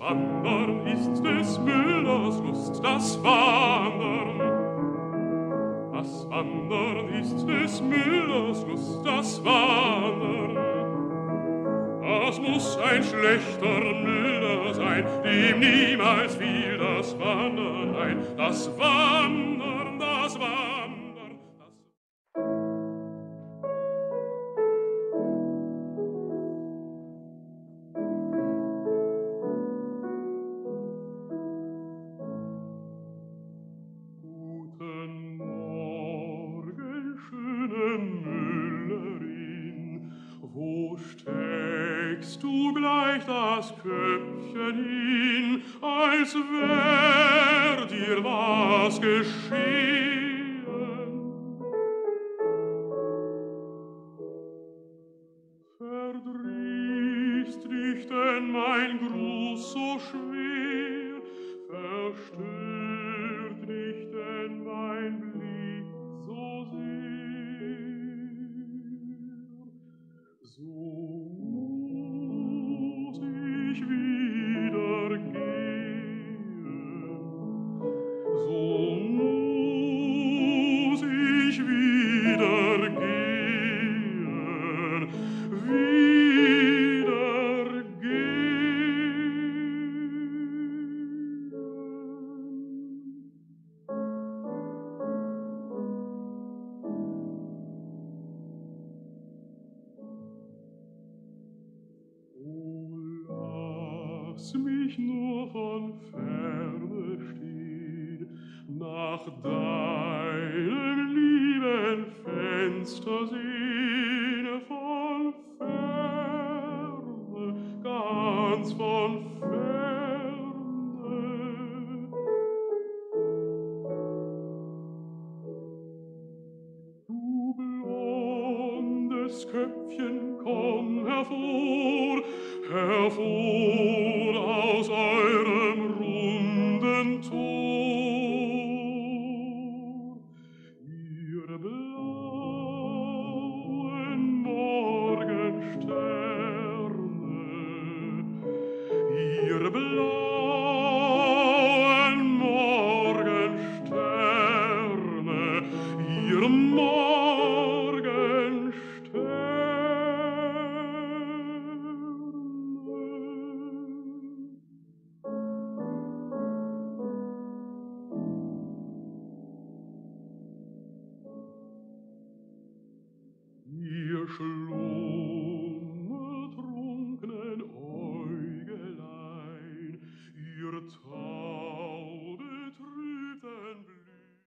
Wandern ist des Müllers Lust, das Wandern. Das Wandern ist des Müllers Lust, das Wandern. Das muss ein schlechter Müller sein, dem niemals fiel das Wandern ein. Das Wandern, das Wandern, das Guten Morgen, schöne Müllerin, wo steckst du gleich das Köpfchen hin, als wär dir was geschehen? Verdrießt dich denn mein Gruß so schwer? Verstört dich denn mein Blick so sehr? So muss ich wieder gehen, so muss ich wieder gehen, wieder gehen. Oh, lass mich nur von Ferne stehen, nach deinem lieben Fenster sehen, von Ferne, ganz von Ferne. Du blondes Köpfchen, komm hervor, hervor aus eurem runden Tor. Ihr blauen Morgensterne, ihr blauen Morgensterne, ihr Morgensterne. Ihr schlug